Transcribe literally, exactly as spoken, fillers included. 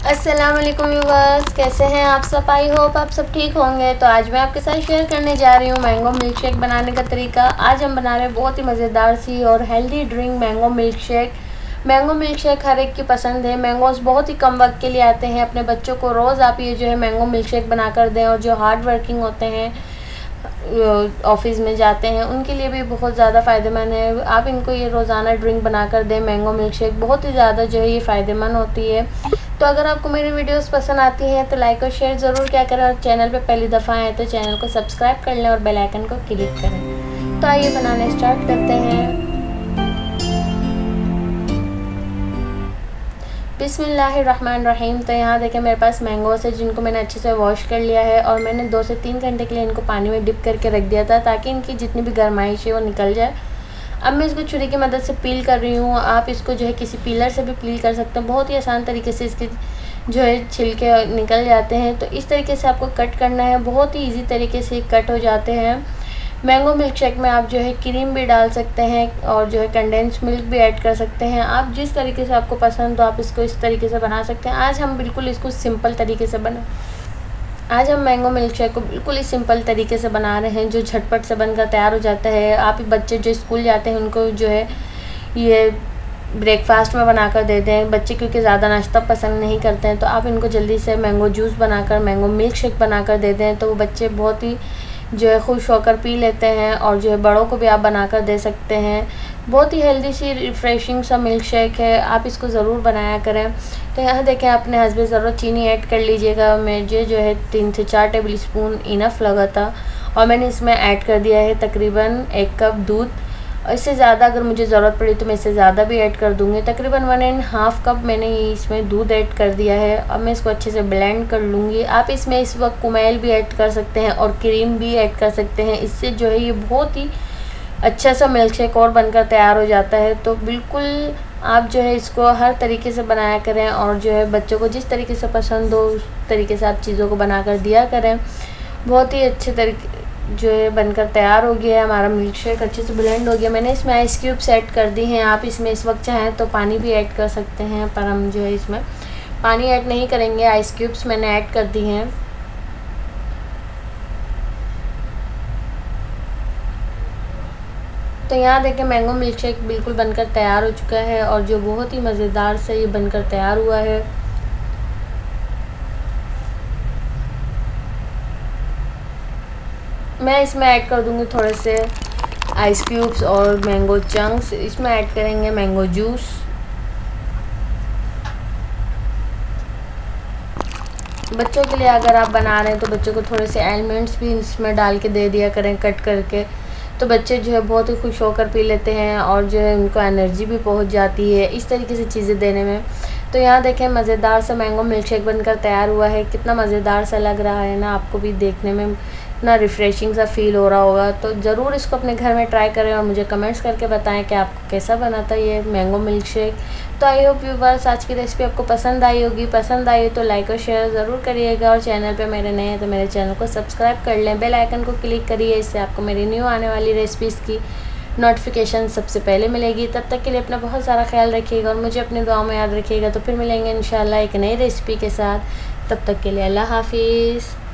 अस्सलाम वालेकुम व्यूअर्स, कैसे हैं आप सब। आई होप आप सब ठीक होंगे। तो आज मैं आपके साथ शेयर करने जा रही हूँ मैंगो मिल्क शेक बनाने का तरीका। आज हम बना रहे हैं बहुत ही मज़ेदार सी और healthy drink mango milk shake. Mango milk shake हर एक की पसंद है। मैंगोज़ बहुत ही कम वक्त के लिए आते हैं। अपने बच्चों को रोज़ आप ये जो है मैंगो मिल्क शेक बना कर दें, और जो हार्ड वर्किंग होते हैं, ऑफिस में जाते हैं, उनके लिए भी बहुत ज़्यादा फ़ायदेमंद है। आप इनको ये रोज़ाना ड्रिंक बना कर दें। मैंगो मिल्क शेक बहुत ही ज़्यादा जो है ये फ़ायदेमंद होती है। तो अगर आपको मेरी वीडियोस पसंद आती हैं तो लाइक और शेयर ज़रूर क्या करें, और चैनल पे पहली दफ़ा आए तो चैनल को सब्सक्राइब कर लें और बेल आइकन को क्लिक करें। तो आइए बनाने स्टार्ट करते हैं। बिस्मिल्लाहिर्रहमानिर्रहीम। तो यहाँ देखें मेरे पास मैंगोस है जिनको मैंने अच्छे से वॉश कर लिया है, और मैंने दो से तीन घंटे के लिए इनको पानी में डिप करके रख दिया था ताकि इनकी जितनी भी गर्माइश है वो निकल जाए। अब मैं इसको छुरी की मदद से पील कर रही हूँ। आप इसको जो है किसी पीलर से भी पील कर सकते हैं। बहुत ही आसान तरीके से इसके जो है छिलके निकल जाते हैं। तो इस तरीके से आपको कट करना है। बहुत ही इजी तरीके से कट हो जाते हैं। मैंगो मिल्क शेक में आप जो है क्रीम भी डाल सकते हैं, और जो है कंडेंस मिल्क भी ऐड कर सकते हैं। आप जिस तरीके से आपको पसंद हो आप इसको इस तरीके से बना सकते हैं। आज हम बिल्कुल इसको सिंपल तरीके से बना आज हम मैंगो मिल्क शेक को बिल्कुल ही सिंपल तरीके से बना रहे हैं, जो झटपट से बनकर तैयार हो जाता है। आप बच्चे जो स्कूल जाते हैं उनको जो है ये ब्रेकफास्ट में बनाकर देते हैं बच्चे, क्योंकि ज़्यादा नाश्ता पसंद नहीं करते हैं। तो आप इनको जल्दी से मैंगो जूस बनाकर, मैंगो मिल्क शेक बनाकर देते हैं, तो वो बच्चे बहुत ही जो है खुश होकर पी लेते हैं। और जो है बड़ों को भी आप बनाकर दे सकते हैं। बहुत ही हेल्दी सी रिफ़्रेशिंग सा मिल्क शेक है, आप इसको ज़रूर बनाया करें। तो यहाँ देखें अपने हस्बे ज़रूर चीनी ऐड कर लीजिएगा। मुझे जो है तीन से चार टेबल स्पून इनफ लगा था, और मैंने इसमें ऐड कर दिया है तकरीबन एक कप दूध। इससे ज़्यादा अगर मुझे ज़रूरत पड़ी तो मैं इससे ज़्यादा भी ऐड कर दूँगी। तकरीबन वन एंड हाफ़ कप मैंने इसमें दूध ऐड कर दिया है। अब मैं इसको अच्छे से ब्लेंड कर लूँगी। आप इसमें इस वक्त कुमेल भी ऐड कर सकते हैं और क्रीम भी ऐड कर सकते हैं। इससे जो है ये बहुत ही अच्छा सा मिल्क शेक और बनकर तैयार हो जाता है। तो बिल्कुल आप जो है इसको हर तरीके से बनाया करें, और जो है बच्चों को जिस तरीके से पसंद हो उस तरीके से आप चीज़ों को बना कर दिया करें। बहुत ही अच्छे तरीके जो है बनकर तैयार हो गया है हमारा मिल्क शेक। अच्छे से ब्लेंड हो गया। मैंने इसमें आइस क्यूब्स ऐड कर दी हैं। आप इसमें इस वक्त चाहें तो पानी भी ऐड कर सकते हैं, पर हम जो है इसमें पानी ऐड नहीं करेंगे। आइस क्यूब्स मैंने ऐड कर दी हैं। तो यहाँ देखें मैंगो मिल्क शेक बिल्कुल बनकर तैयार हो चुका है, और जो बहुत ही मज़ेदार से ये बनकर तैयार हुआ है। मैं इसमें ऐड कर दूंगी थोड़े से आइस क्यूब्स और मैंगो चंक्स। इसमें ऐड करेंगे मैंगो जूस। बच्चों के लिए अगर आप बना रहे हैं तो बच्चों को थोड़े से एलमंड्स भी इसमें डाल के दे दिया करें कट करके, तो बच्चे जो है बहुत ही खुश होकर पी लेते हैं, और जो है उनको एनर्जी भी पहुंच जाती है इस तरीके से चीज़ें देने में। तो यहाँ देखें मज़ेदार सा मैंगो मिल्क शेक बनकर तैयार हुआ है। कितना मज़ेदार सा लग रहा है ना, आपको भी देखने में इतना रिफ़्रेशिंग सा फील हो रहा होगा। तो ज़रूर इसको अपने घर में ट्राई करें और मुझे कमेंट्स करके बताएं कि आपको कैसा बना था ये मैंगो मिल्क शेक। तो आई होप व्यूअर्स आज की रेसिपी आपको पसंद आई होगी। पसंद आई हो तो लाइक और शेयर ज़रूर करिएगा, और चैनल पे मेरे नए हैं तो मेरे चैनल को सब्सक्राइब कर लें। बेल आइकन को क्लिक करिए, इससे आपको मेरी न्यू आने वाली रेसिपीज़ की नोटिफिकेशन सबसे पहले मिलेगी। तब तक के लिए अपना बहुत सारा ख्याल रखिएगा, और मुझे अपने दुआओं में याद रखिएगा। तो फिर मिलेंगे इंशाल्लाह एक नई रेसिपी के साथ। तब तक के लिए अल्लाह हाफिज़।